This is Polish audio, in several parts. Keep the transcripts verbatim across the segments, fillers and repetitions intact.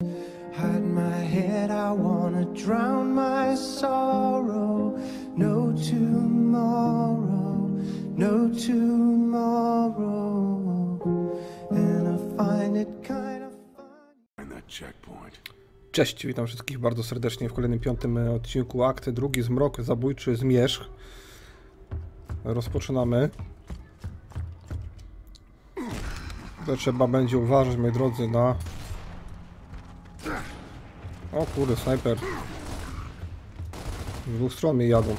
Hide my head, I wanna drown my sorrow. No tomorrow, no tomorrow. And I find it kind of funny. Cześć, witam wszystkich bardzo serdecznie w kolejnym piątym odcinku Akt drugi Zmrok Zabójczy Zmierzch. Rozpoczynamy. To trzeba będzie uważać, moi drodzy, na... O kurde, snajper. Z dwóch stron mnie jadą.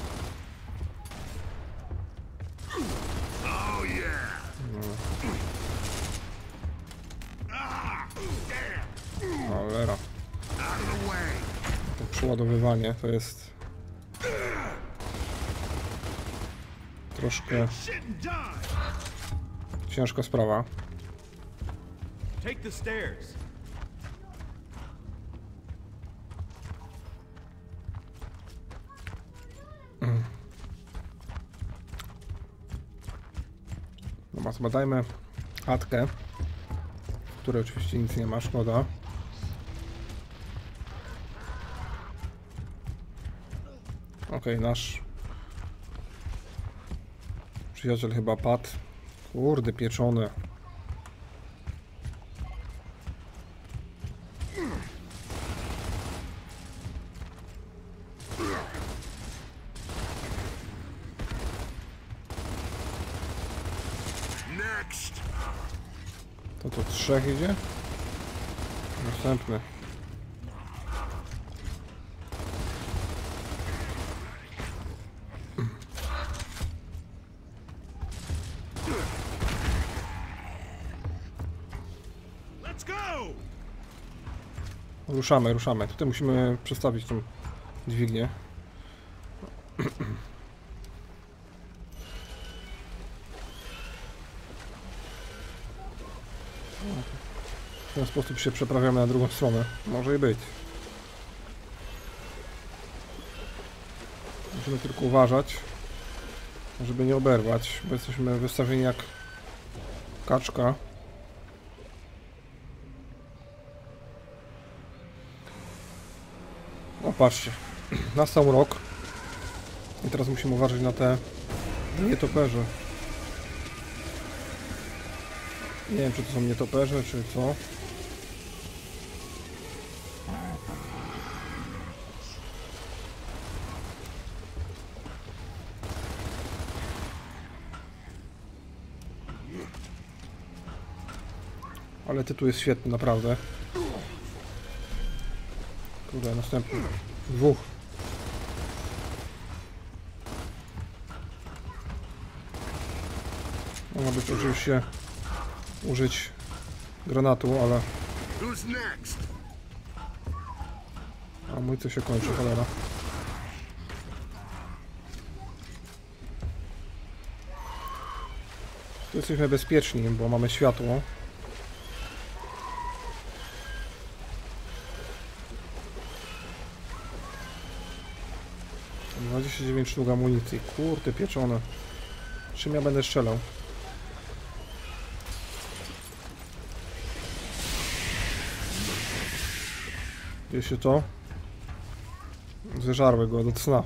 No. Cholera. To przeładowywanie to jest... troszkę... ciężka sprawa. Take the stairs. Dobra, zbadajmy chatkę, w której oczywiście nic nie ma, szkoda. Okej, nasz przyjaciel chyba padł. Kurde, pieczone. To to trzech idzie? Następny. Ruszamy, ruszamy. Tutaj musimy przestawić tą dźwignię. W ten sposób się przeprawiamy na drugą stronę. Może i być. Musimy tylko uważać, żeby nie oberwać, bo jesteśmy wystawieni jak kaczka. O, patrzcie. Nastał rok. I teraz musimy uważać na te nietoperze. Nie wiem, czy to są nietoperze, czy co. Ale tytuł jest świetny, naprawdę. Kurde, następny. Dwóch. Mogła być oczywiście użyć granatu, ale... A mój co się kończy, cholera. Tu jesteśmy bezpieczni, bo mamy światło. dwadzieścia dziewięć sztuk amunicji. Kurde, pieczone. Czym ja będę strzelał? Wiecie to? Zeżarły go do cna.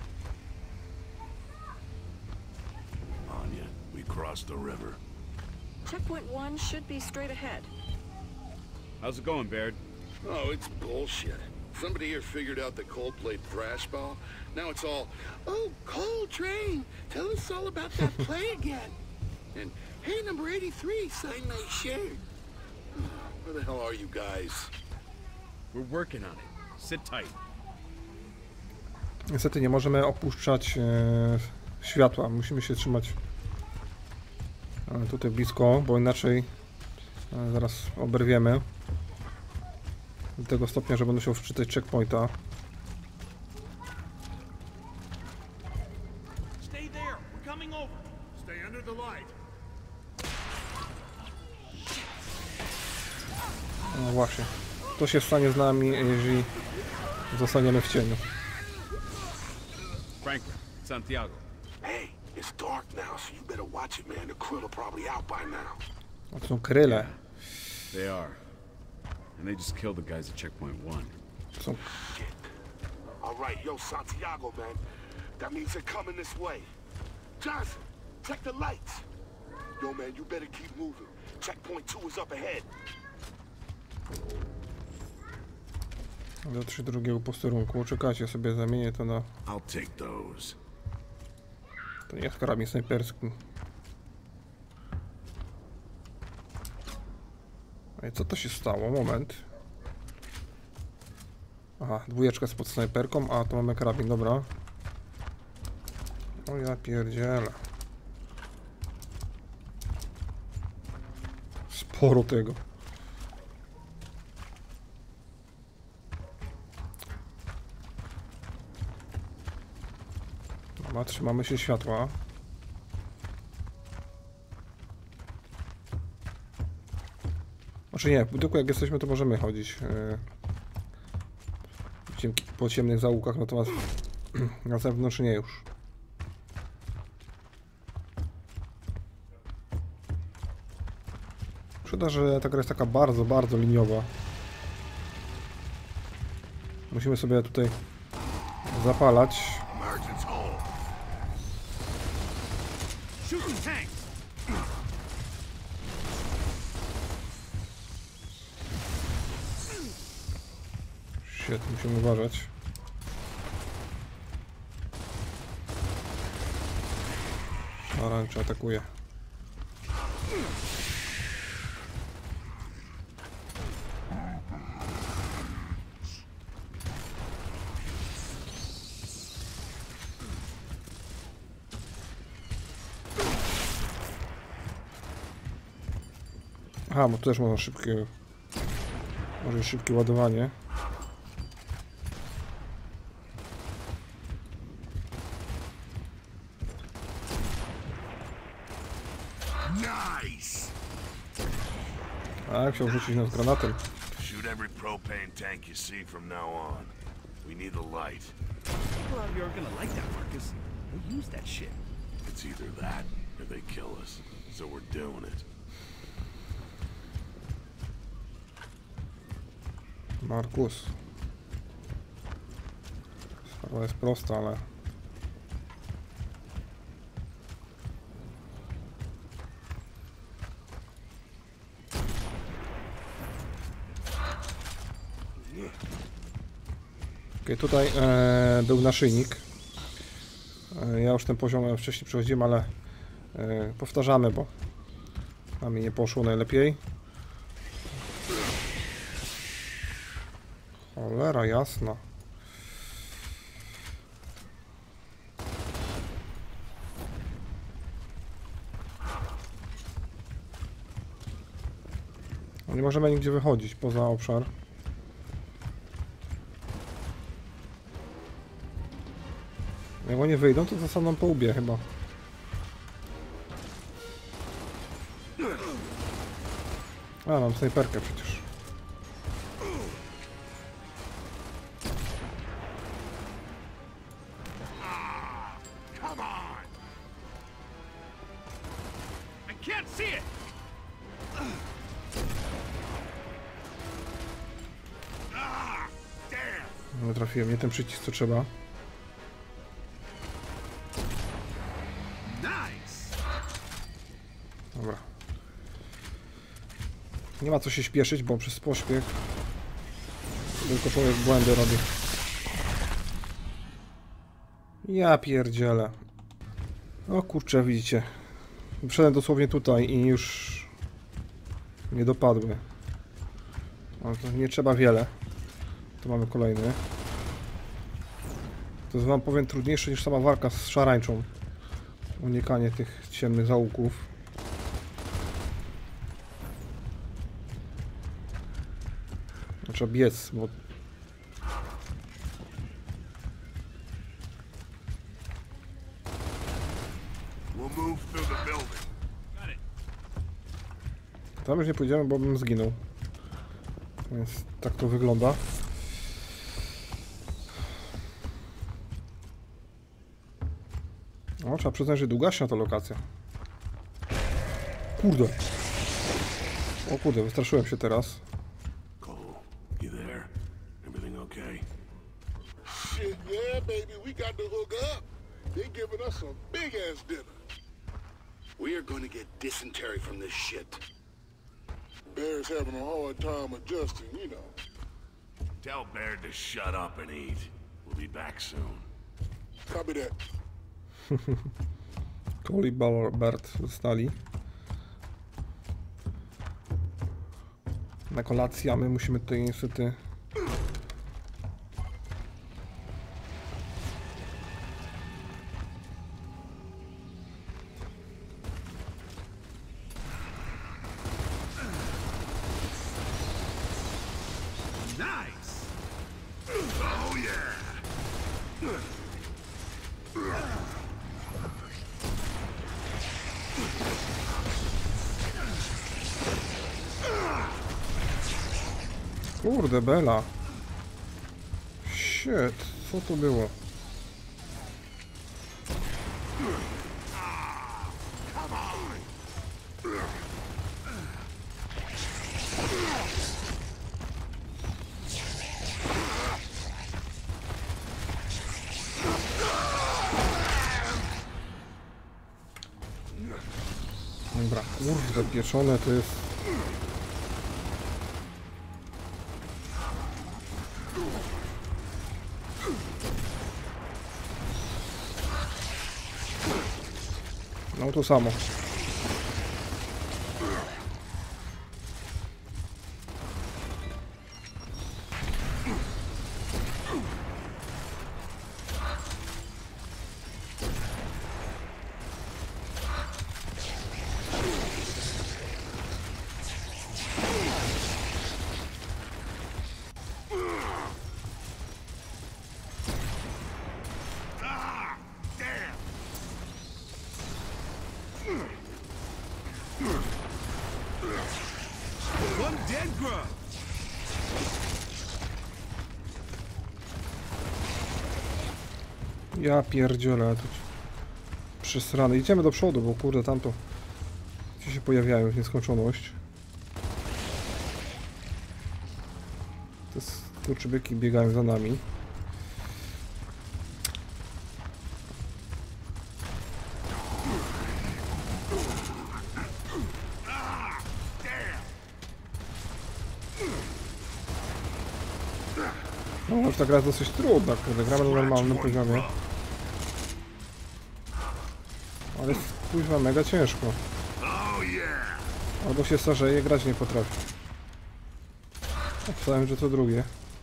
Anya, we crossed the river. Checkpoint one should be straight ahead. How's it going, Baird? Oh, it's bullshit. Somebody here figured out the cold plate thrash ball. Now it's all, oh, Coltrane, tell us all about that play again. And hey, number eighty-three, sign my shirt. Where the hell are you guys? We're working on it. Sit tight. Niestety nie możemy opuszczać e, światła. Musimy się trzymać e, tutaj blisko, bo inaczej e, zaraz oberwiemy. Do tego stopnia, że będę musiał wczytać checkpointa. No właśnie. To się stanie z nami, jeżeli zostaniemy w cieniu. Franklin, Santiago. Hey, it's dark now, so you better watch it, man. The krill are probably out by now. To są kryle. They are. and they just killed the guys at checkpoint one. Są... All right, yo, Santiago, man. That means they're coming this way. Johnson, check the lights. Yo, man, you better keep moving. Checkpoint two is up ahead. Dotrzeć do drugiego posterunku. Czekajcie, sobie zamienię to na... I'll take those. To nie jest karabin snajperski. Ej, co to się stało? Moment. Aha, dwójeczka jest pod snajperką, a to mamy karabin, dobra. O ja pierdzielę. Sporo tego. Dobra, trzymamy się światła. Znaczy nie, w budynku jak jesteśmy, to możemy chodzić yy, po ciemnych zaułkach, natomiast na zewnątrz nie już. Szkoda, że ta gra jest taka bardzo, bardzo liniowa. Musimy sobie tutaj zapalać. Shooting tanks! Shit, musimy uważać. Szarańcza atakuje. Aha, bo tu też można szybkie, może szybkie ładowanie. Nice. A, chciał rzucić nas granatem. Shoot every propane tank you see from now on. We need a light. People out here are gonna like that, Marcus. They use that shit. It's either that or they kill us. So we're doing it. Markus. Sprawa jest prosta, ale... Okay, tutaj e, był naszyjnik. E, ja już ten poziom wcześniej przechodziłem, ale e, powtarzamy, bo a mi nie poszło najlepiej. Cholera jasna. No nie możemy nigdzie wychodzić poza obszar. Jak oni wyjdą, to zostaną po łbie chyba. A, mam snajperkę przecież. Come on. I can't see it! Ah, damn. Nie trafiłem, nie ten przycisk co trzeba. Nice! Dobra. Nie ma co się śpieszyć, bo przez pośpiech tylko człowiek błędy robi. Ja pierdzielę. O kurczę, widzicie. Wszedłem dosłownie tutaj i już nie dopadły. No, to nie trzeba wiele. Tu mamy kolejny. To jest, wam powiem, trudniejsze niż sama walka z szarańczą. Unikanie tych ciemnych zaułków. Trzeba biec, bo... We'll move through the building. Got it. Tam już nie pójdziemy, bo bym zginął. Więc tak to wygląda. O, trzeba przyznać, że długaśna ta lokacja. Kurde. O kurde, wystraszyłem się teraz. Cole, okay? Shit, yeah, baby. We got to hook up. They giving us some big-ass dinner. We are going to get dysentery from this shit. Bear's having a hard time adjusting, you know. Tell Baird to shut up and eat. We'll be back soon. Copy that. Cole i Bart zostali na kolację, a my musimy tutaj niestety Nice! Oh yeah! Kurde, Bela. Shit, co to było? Dobra, kurde, pieczone to jest... No to samo. One dead grub! Ja pierdzielę, tu przesrane. Idziemy do przodu, bo kurde, tamto ci się pojawiają w nieskończoność. Te skurczybyki biegają za nami. No, ta gra jest dosyć trudna, kurde, gramy na normalnym poziomie. Ale jest kuźwa mega ciężko. Albo się starzeje, grać nie potrafi. Myślałem, że to drugie.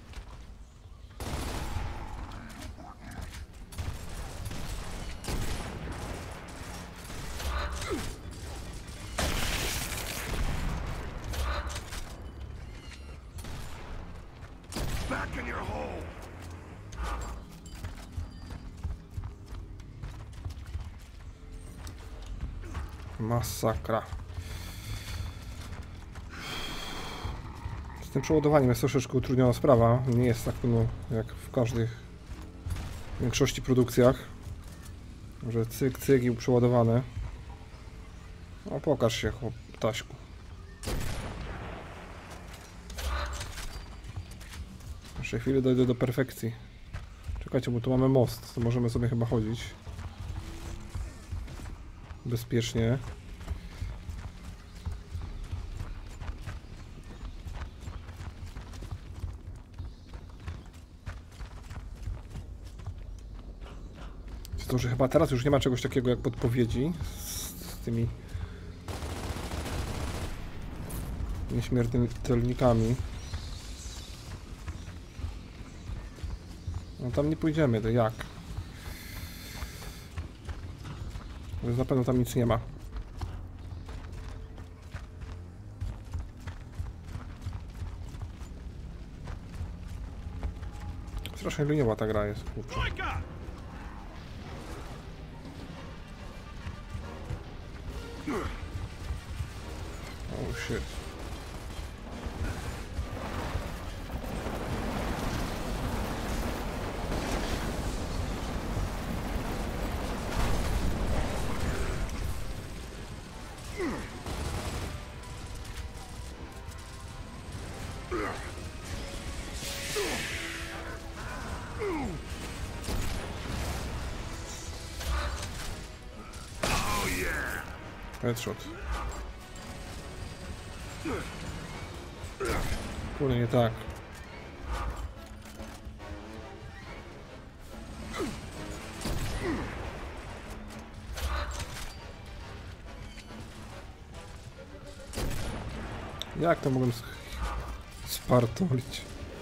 Back in your hole. Masakra. Z tym przeładowaniem jest troszeczkę utrudniona sprawa. Nie jest tak no, jak w każdych w większości produkcjach, że cyk, cyk i przeładowane. No pokaż się, chłop, Taśku. Jeszcze chwilę dojdę do perfekcji. Czekajcie, bo tu mamy most, to możemy sobie chyba chodzić bezpiecznie. To, że chyba teraz już nie ma czegoś takiego jak podpowiedzi z, z tymi nieśmiertelnikami. No tam nie pójdziemy, to jak? Więc na pewno tam nic nie ma. Strasznie liniowa ta gra jest, kurczę. Oh shit. Headshot. Kurde, nie tak. Jak to mogłem spartolić?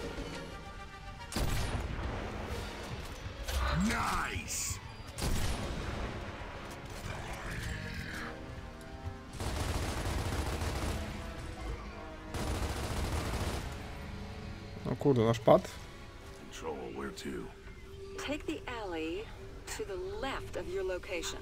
Nice! No kurde, nasz pad? Control, where to? Take the alley to the left of your location.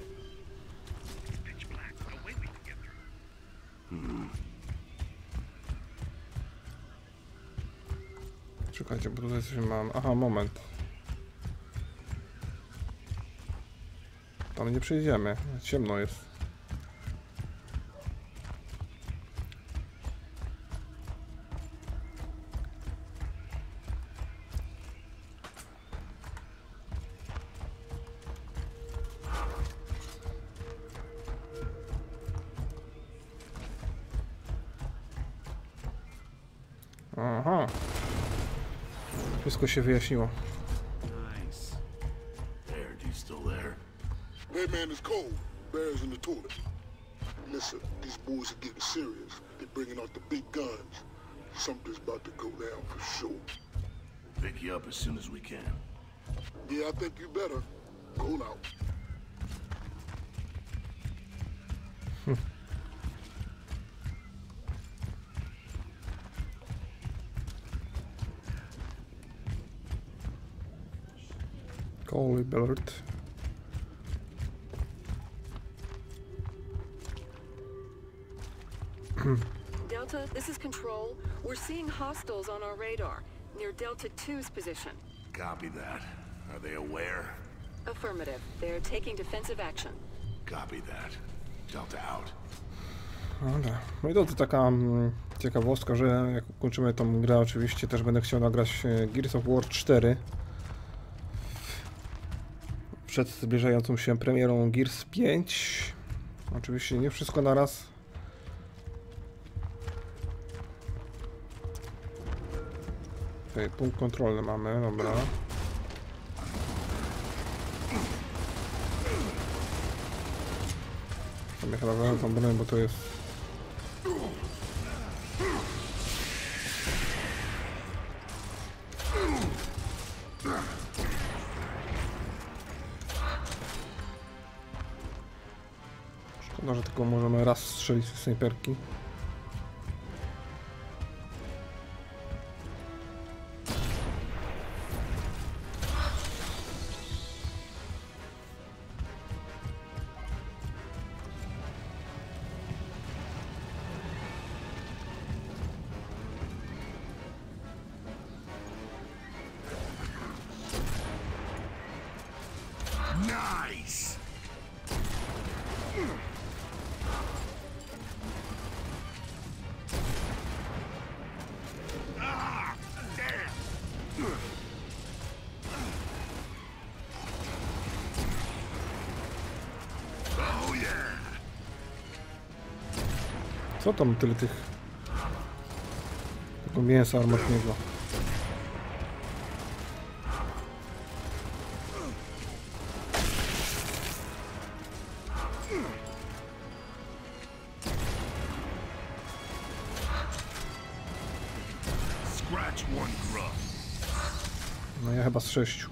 Czekajcie, bo tutaj coś mam. Aha, moment. Tam nie przejdziemy. Ciemno jest. Aha. Wszystko się wyjaśniło. Nice. Baird, you still there? That man is cold. Bear's in the toilet. Listen, these boys are getting serious. They're bringing out the big guns. Something's about to go down for sure. Pick you up as soon as we can. Yeah, I think you better. Cool out. Holy Bellert. Delta, this is Control. We're seeing hostiles on our radar, near Delta two's position. Copy that. Are they aware? Affirmative. They're taking defensive action. Copy that. Delta out. Dobra. No i to, to taka mm, ciekawostka, że jak ukończymy tą grę, oczywiście też będę chciał nagrać e, Gears of War cztery. Przed zbliżającą się premierą Gears pięć. Oczywiście nie wszystko na raz. Tutaj punkt kontrolny mamy, dobra. Sobie chyba wezmę tą broń, bo to jest... Szkoda, że tylko możemy raz strzelić z snajperki. Nice! Ah, damn! Oh yeah! Co tam tyle tych... tego mięsa armatnego? Scratch one grub. No ja chyba z sześciu.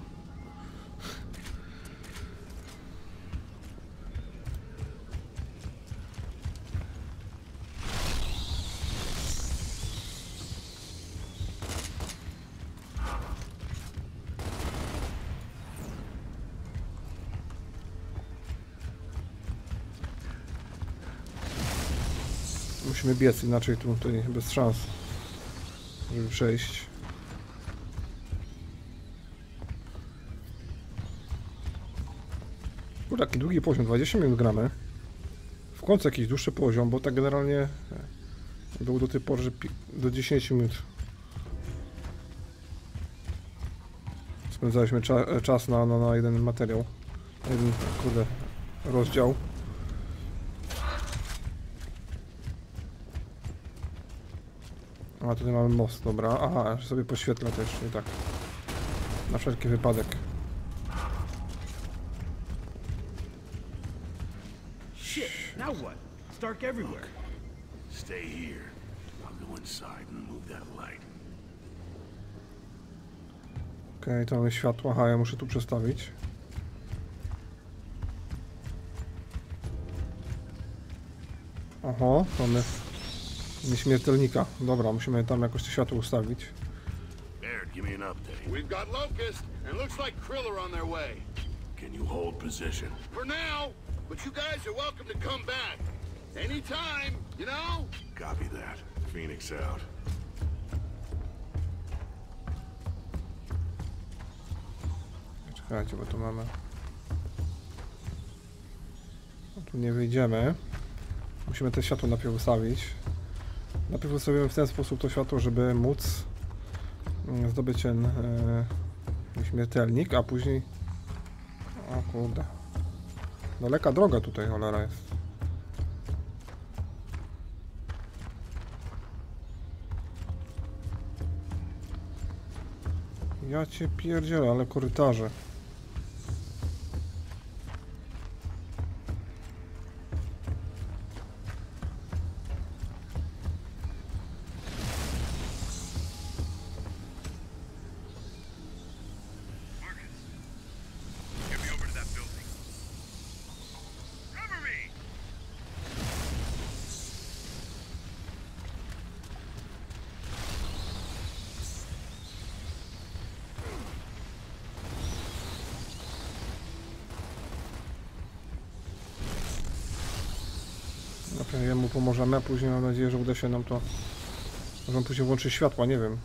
Musimy biec, inaczej tu tutaj bez szans, żeby przejść. Kurde, jaki długi poziom, dwadzieścia minut gramy. W końcu jakiś dłuższy poziom, bo tak generalnie był do tej pory, że do dziesięciu minut spędzaliśmy cza czas na, na, na jeden materiał, na jeden, kurde, rozdział. A tutaj mamy most, dobra. Aha, że sobie poświetla też, nie tak. Na wszelki wypadek. Shit, now what? It's dark everywhere. Stay here. I'll go inside and move that light. Okej, okay, to mamy światło. Aha, ja muszę tu przestawić. Oho, mamy nieśmiertelnika. Dobra, musimy tam jakoś to światło ustawić. Baird, give me an update. We've got Locust, and looks like Krill are on their way. Can you hold position? For now, but you guys are welcome to come back. Anytime, you know? Copy that. Phoenix out. Czekajcie, bo tu mamy... No, tu nie wyjdziemy. Musimy te światło najpierw ustawić. Najpierw ustawimy w ten sposób to światło, żeby móc zdobyć ten e, śmiertelnik, a później... O kurde. Daleka droga tutaj, cholera jest. Ja cię pierdzielę, ale korytarze. Najpierw jemu pomożemy, a później mam nadzieję, że uda się nam to... Możemy później włączyć światła, nie wiem.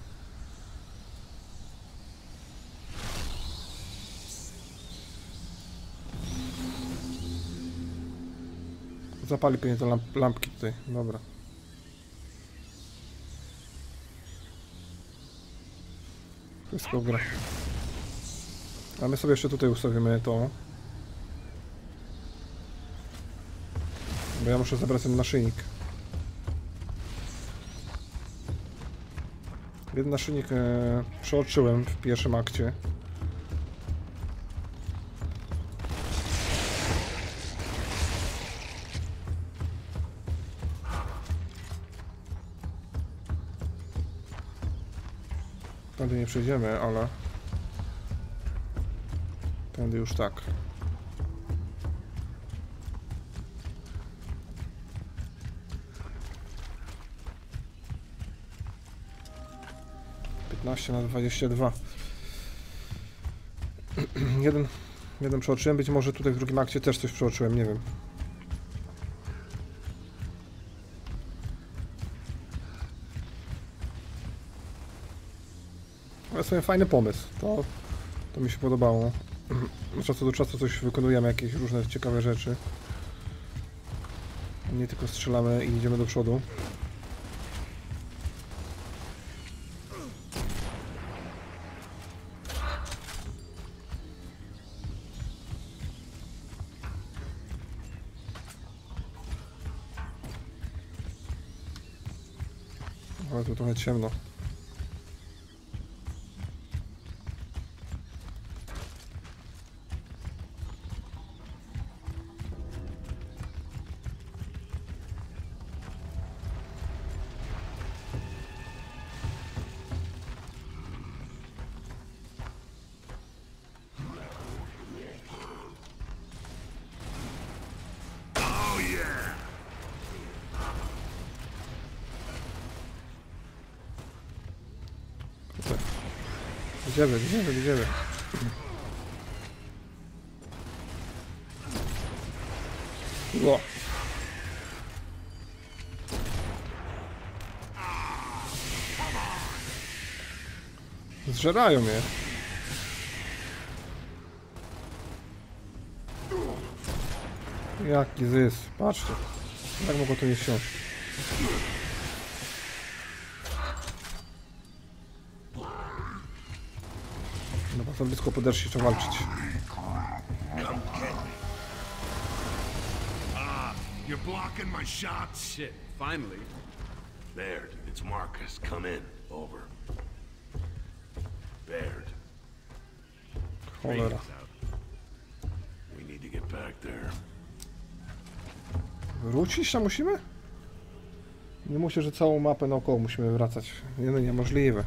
Zapali pewnie te lamp lampki tutaj, dobra. Wszystko gra. A my sobie jeszcze tutaj ustawimy to. Bo ja muszę zabrać ten naszyjnik. Jeden naszyjnik e, przeoczyłem w pierwszym akcie. Tędy nie przejdziemy, ale... Tędy już tak. piętnaście na dwadzieścia dwa. jeden, jeden przeoczyłem, być może tutaj w drugim akcie też coś przeoczyłem, nie wiem. Ale sobie fajny pomysł, to, to mi się podobało. Od czasu do czasu coś wykonujemy, jakieś różne ciekawe rzeczy. Nie tylko strzelamy i idziemy do przodu. Ale tu trochę ciemno. Idziemy, idziemy, idziemy. O. Zżerają mnie. Jaki zysk, patrzcie. Jak mogło to nie wsiąść? Dobra, to blisko podeszli, trzeba walczyć. Ah, you're blocking my shots. Shit, finally. Baird, It's Marcus. Come in. Over. Baird. Cholera. Regan's out. We need to get back there. Wrócić tam musimy? Nie muszę, że całą mapę naokoło musimy wracać. Nie, no niemożliwe.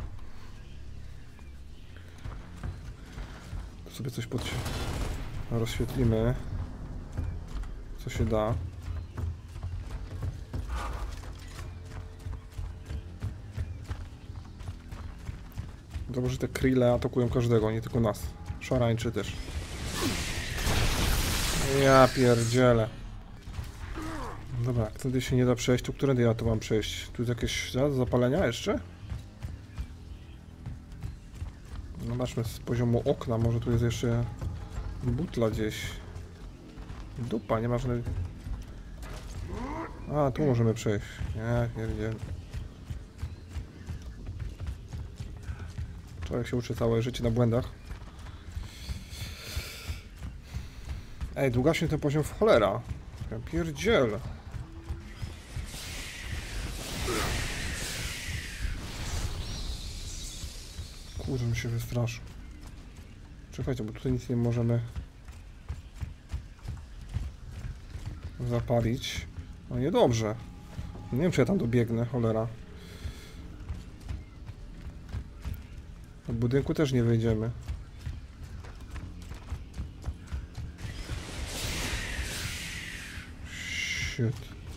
Tu sobie coś pod... rozświetlimy. Co się da. Dobrze, że te krille atakują każdego, nie tylko nas. Szarańczy też. Ja pierdzielę. Dobra, wtedy się nie da przejść. Tu którędy ja tu mam przejść? Tu jest jakieś za- zapalenia jeszcze? Zobaczmy z poziomu okna, może tu jest jeszcze butla gdzieś. Dupa, nie ma żadnej... A, tu możemy przejść. Nie, pierdzielę. Człowiek się uczy całe życie na błędach. Ej, długaśnie ten poziom w cholera. Ja pierdzielę. Kurde, mi się wystraszył. Czekajcie, bo tutaj nic nie możemy zapalić. No niedobrze. Nie wiem, czy ja tam dobiegnę, cholera. Do budynku też nie wejdziemy. Shit.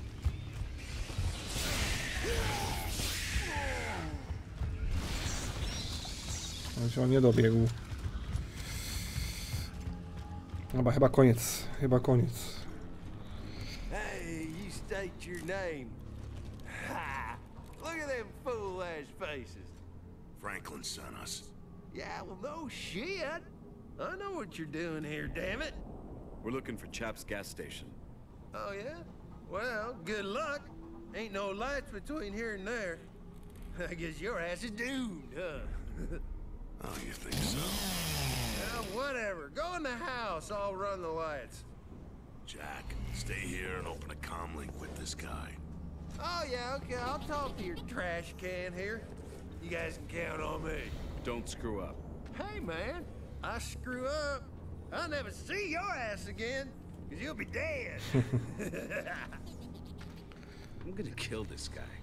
On nie dobiegł. Chyba, chyba koniec. Chyba koniec. Hey, you state your name. Ha! Look at them fool-ass faces. Franklin sent us. Yeah, well, no shit. I know what you're doing here, damn it. We're looking for Chap's gas station. Oh, yeah? Well, good luck. Ain't no lights between here and there. I guess your ass is doomed, huh? Oh, you think so? Well, whatever. Go in the house. I'll run the lights. Jack, stay here and open a comm link with this guy. Oh, yeah, okay. I'll talk to your trash can here. You guys can count on me. Don't screw up. Hey, man. I screw up. I'll never see your ass again, because you'll be dead. I'm gonna kill this guy.